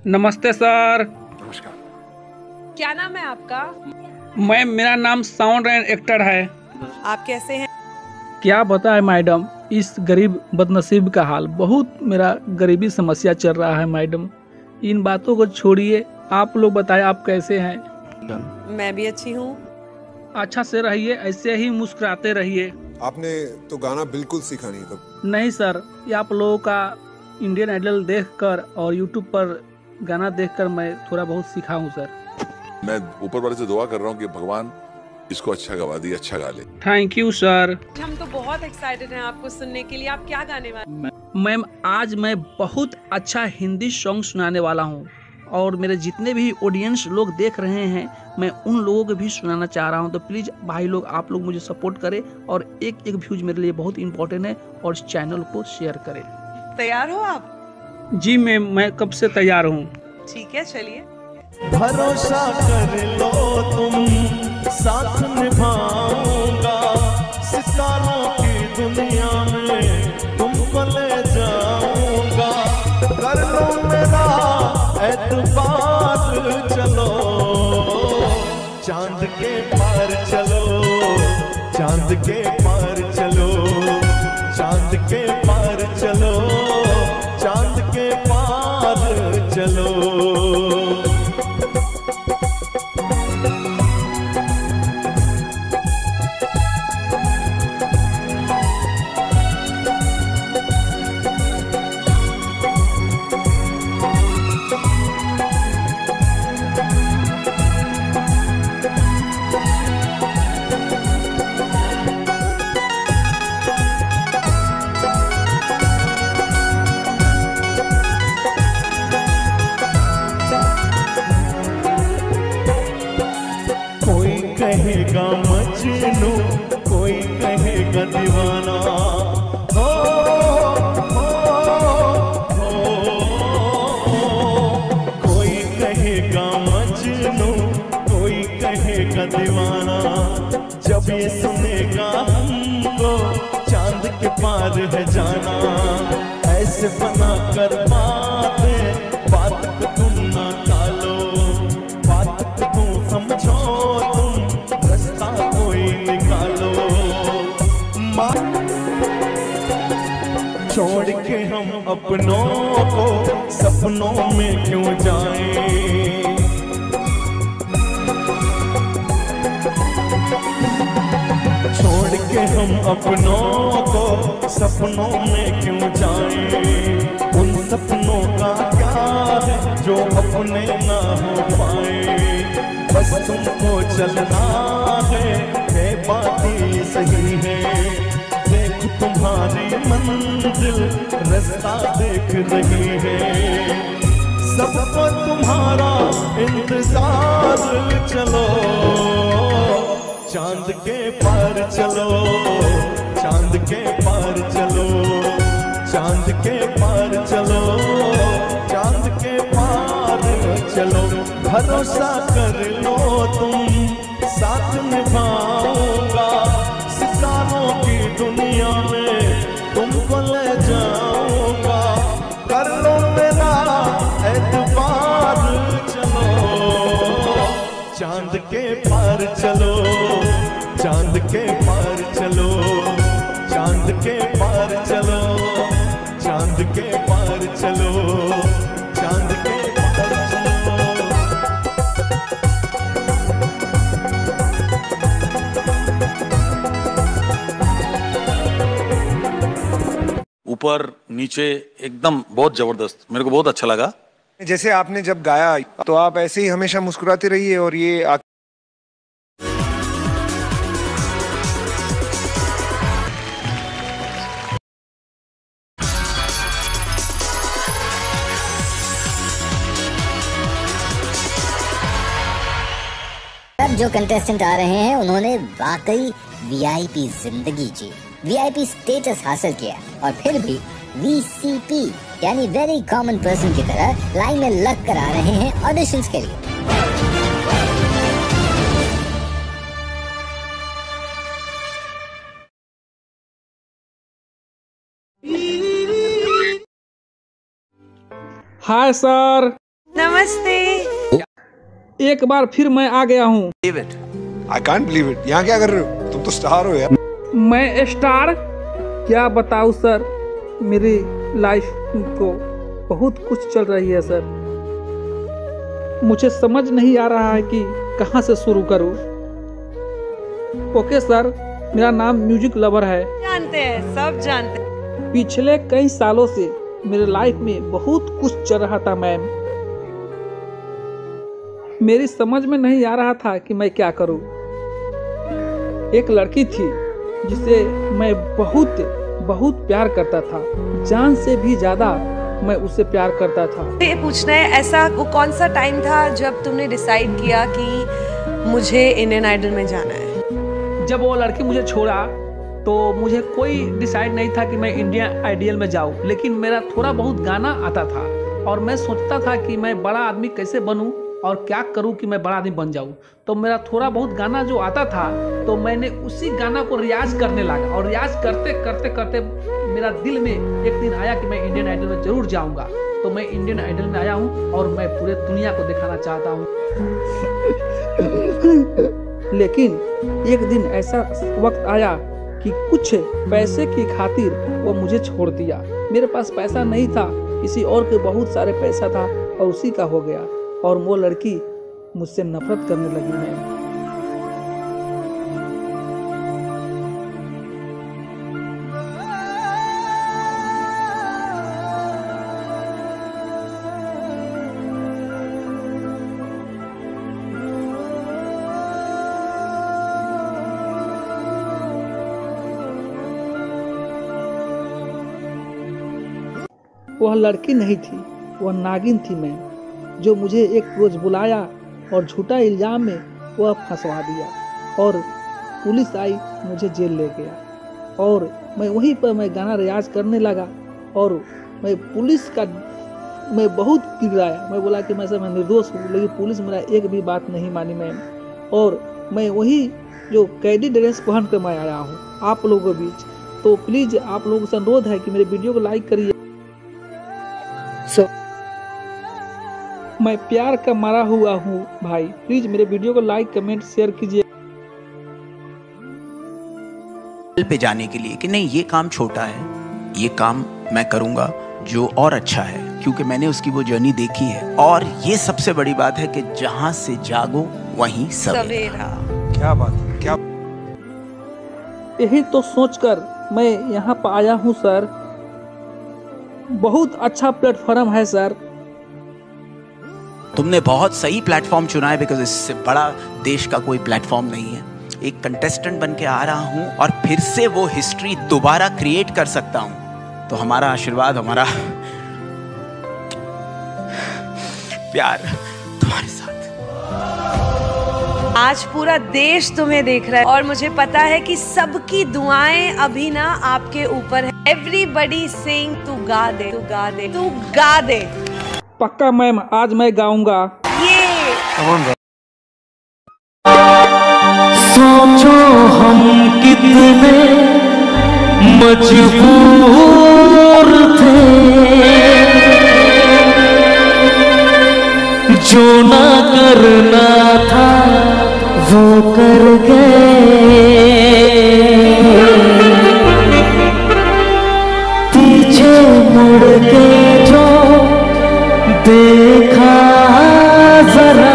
नमस्ते सर। नमस्कार। क्या नाम है आपका? मेरा नाम साउंड एंड एक्टर है। आप कैसे हैं? क्या बताएं मैडम, इस गरीब बदनसीब का हाल। बहुत मेरा गरीबी समस्या चल रहा है मैडम। इन बातों को छोड़िए, आप लोग बताएं आप कैसे हैं। मैं भी अच्छी हूँ। अच्छा से रहिए, ऐसे ही मुस्कुराते रहिए। आपने तो गाना बिल्कुल सीखा नहीं तब। नहीं सर, ये आप लोगों का इंडियन आइडल देखकर और यूट्यूब पर गाना देखकर मैं थोड़ा बहुत सीखा हूँ सर। मैं ऊपर वाले से दुआ कर रहा हूँ कि भगवान इसको अच्छा गवा दे, अच्छा गा ले। Thank you sir. हम तो बहुत एक्साइटेड हैं आपको सुनने के लिए। आप क्या गाने वाले? मैम, आज मैं बहुत अच्छा हिंदी सॉन्ग सुनाने वाला हूँ और मेरे जितने भी ऑडियंस लोग देख रहे हैं, मैं उन लोगों को भी सुनाना चाह रहा हूँ। तो प्लीज़ भाई लोग, आप लोग मुझे सपोर्ट करें और एक एक व्यूज मेरे लिए बहुत इंपॉर्टेंट है और इस चैनल को शेयर करें। तैयार हो आप? जी मैम, मैं कब से तैयार हूँ। ठीक है, चलिए। भरोसा कर लो तुम, साथ निभाऊंगा, सितारों की दुनिया में तुमको ले जाऊंगा। कर लो मेरा एतबार, चलो चांद के पार चलो, चांद के पार चलो, चांद के पार चलो, चांद के पार चलो। कहेगा मजनू, कोई कहेगा दीवाना। हो, हो, हो, कोई कहेगा मजनू, कोई कहेगा दीवाना। जब ये सुनेगा हमको चांद के पार है जाना। ऐसे बना कर बात को तुम ना टालो, बात को तुम समझो, रास्ता कोई निकालो। छोड़ के हम अपनों को सपनों में क्यों जाएं। छोड़ के हम अपनों को सपनों में क्यों जाएं। उन सपनों का क्या है जो अपने ना हो पाए। बस तुमको चलना है बात ही सही है। देख तुम्हारी मंजिल रास्ता देख रही है। सबको तुम्हारा इंतजार, चलो चांद के पार चलो, चांद के पार चलो, चांद के पार चलो, चांद के पार चलो। भरोसा कर लो तुम, साथ निभाऊंगा, सितारों की दुनिया में तुमको ले जाऊंगा। कर लो मेरा एतबार, चलो चांद के पार चलो, चांद के पार चलो, चांद के पार चलो, चांद के पार चलो, चांद के पार चलो। ऊपर नीचे एकदम बहुत जबरदस्त, मेरे को बहुत अच्छा लगा। जैसे आपने जब गाया तो आप ऐसे ही हमेशा मुस्कुराते रहिए और ये अब जो कंटेस्टेंट आ रहे हैं उन्होंने वाकई वीआईपी जिंदगी जी, वीआईपी स्टेटस हासिल किया और फिर भी वीसीपी यानी वेरी कॉमन पर्सन की तरह लाइन में लग कर आ रहे हैं ऑडिशंस के लिए। Hi sir. नमस्ते। एक बार फिर मैं आ गया हूँ। I can't believe it. यहाँ क्या कर रहे हो? तुम तो स्टार हो यार। मैं स्टार क्या बताऊँ सर, मेरी लाइफ को बहुत कुछ चल रही है सर, मुझे समझ नहीं आ रहा है कि कहाँ से शुरू करूँ। ओके सर, मेरा नाम म्यूजिक लवर है। जानते हैं, सब जानते हैं। पिछले कई सालों से मेरे लाइफ में बहुत कुछ चल रहा था मैम, मेरी समझ में नहीं आ रहा था कि मैं क्या करूं। एक लड़की थी जिसे मैं बहुत बहुत प्यार करता था, जान से भी ज्यादा मैं उससे प्यार करता था। ये पूछना है, ऐसा वो कौन सा टाइम था जब तुमने डिसाइड किया कि मुझे इंडियन आइडल में जाना है? जब वो लड़की मुझे छोड़ा तो मुझे कोई डिसाइड नहीं था कि मैं इंडियन आइडल में जाऊं, लेकिन मेरा थोड़ा बहुत गाना आता था और मैं सोचता था कि मैं बड़ा आदमी कैसे बनूं और क्या करूं कि मैं बड़ा आदमी बन जाऊं। तो मेरा थोड़ा बहुत गाना जो आता था तो मैंने उसी गाना को रियाज करने लगा, और रियाज करते करते करते मेरा दिल में एक दिन आया कि मैं इंडियन आइडल में जरूर जाऊंगा। तो मैं इंडियन आइडल में आया हूं और मैं पूरे दुनिया को दिखाना चाहता हूं। लेकिन एक दिन ऐसा वक्त आया कि कुछ पैसे की खातिर वो मुझे छोड़ दिया। मेरे पास पैसा नहीं था, किसी और के बहुत सारे पैसा था और उसी का हो गया, और वो लड़की मुझसे नफरत करने लगी है। वह लड़की नहीं थी, वह नागिन थी मैम, जो मुझे एक रोज बुलाया और झूठा इल्जाम में वह फंसवा दिया, और पुलिस आई मुझे जेल ले गया। और मैं वहीं पर मैं गाना रियाज करने लगा और मैं पुलिस का मैं बहुत गिराया। मैं बोला कि मैं निर्दोष हूँ, लेकिन पुलिस मेरा एक भी बात नहीं मानी मैम। और मैं वही जो कैदी ड्रेस पहन कर मैं आया हूँ आप लोगों के बीच। तो प्लीज़ आप लोगों से अनुरोध है कि मेरे वीडियो को लाइक करिए। मैं प्यार का मारा हुआ हूँ भाई, प्लीज मेरे वीडियो को लाइक कमेंट शेयर कीजिए। पे जाने के लिए कि नहीं ये काम छोटा है, ये काम मैं करूंगा जो और अच्छा है, क्योंकि मैंने उसकी वो जर्नी देखी है। और ये सबसे बड़ी बात है कि जहां से जागो वहीं सवेरा। क्या बात है, क्या यही तो सोचकर मैं यहाँ पर आया हूँ सर। बहुत अच्छा प्लेटफॉर्म है सर। तुमने बहुत सही प्लेटफॉर्म चुना है, बिकॉज इससे बड़ा देश का कोई प्लेटफॉर्म नहीं है। एक कंटेस्टेंट बन के आ रहा हूं और फिर से वो हिस्ट्री दोबारा क्रिएट कर सकता हूं। तो हमारा आशीर्वाद, हमारा प्यार तुम्हारे साथ। आज पूरा देश तुम्हें देख रहा है और मुझे पता है कि सबकी दुआएं अभी ना आपके ऊपर है। एवरीबडी सिंग, तू गा दे, तू गा दे, तू गा दे। पक्का मैम, आज मैं गाऊंगा। ये सोचो हम कितने मजबूर थे, जो ना करना था वो कर गए। पीछे मुड़ के जो देखा जरा,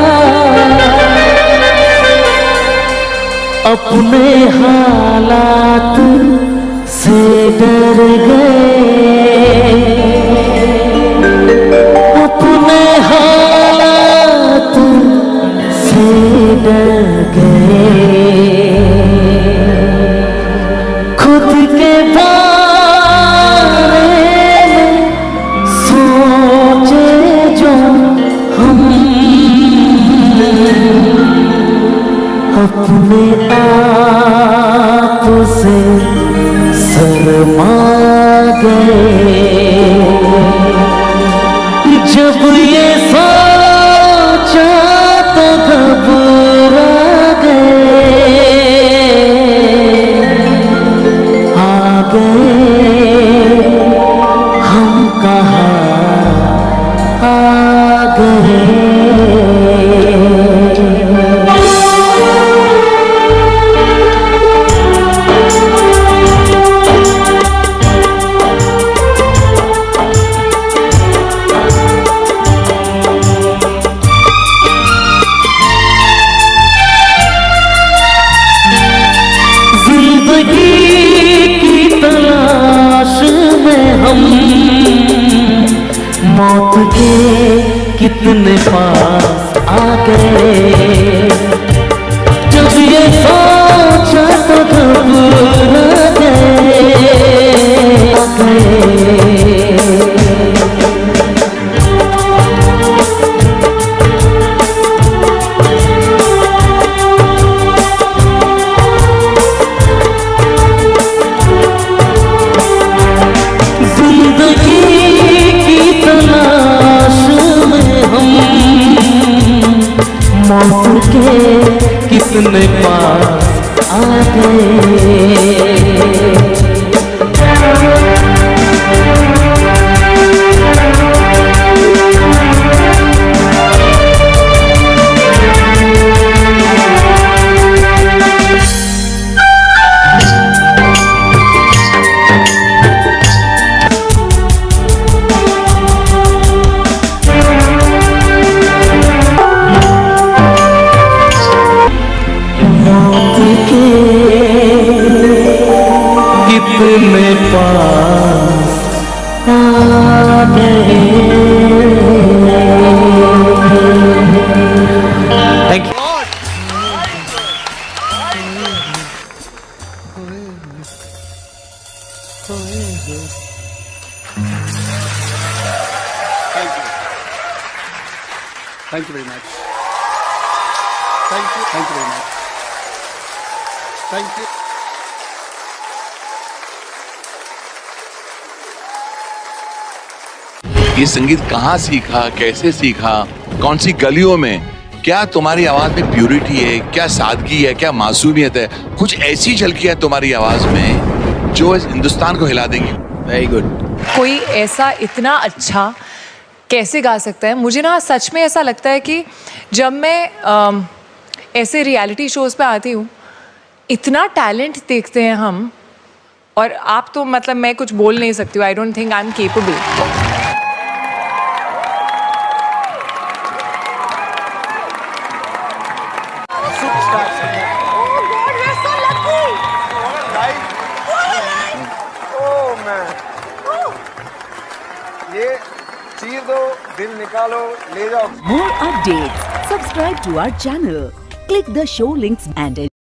अपने हालात से डर गए, अपने हालात से डर गए। खुद के बारे में सोचे जो हम, अपने आप से शर्मा गए। जब ये सोचा तो घबरा गए, आ गए हम कहाँ आ मौत के कितने पास आ गए, जब ये सोचा तो घबरा गए। मौत के कितने पास आ गए। कितने पास आ गए। Thank you. Thank you very much. Thank you very much. Thank you. ये संगीत कहाँ सीखा, कैसे सीखा, कौन सी गलियों में? क्या तुम्हारी आवाज में प्यूरिटी है, क्या सादगी है, क्या मासूमियत है? कुछ ऐसी झलकी है तुम्हारी आवाज में जो इस हिंदुस्तान को हिला देंगी। Very good. कोई ऐसा इतना अच्छा कैसे गा सकता है? मुझे ना सच में ऐसा लगता है कि जब मैं ऐसे रियलिटी शोज़ पे आती हूँ, इतना टैलेंट देखते हैं हम, और आप तो मतलब मैं कुछ बोल नहीं सकती हूँ। I don't think I am capable. ये चीर दो, दिल निकालो, ले जाओ। More updates. Subscribe to our channel. Click the show links and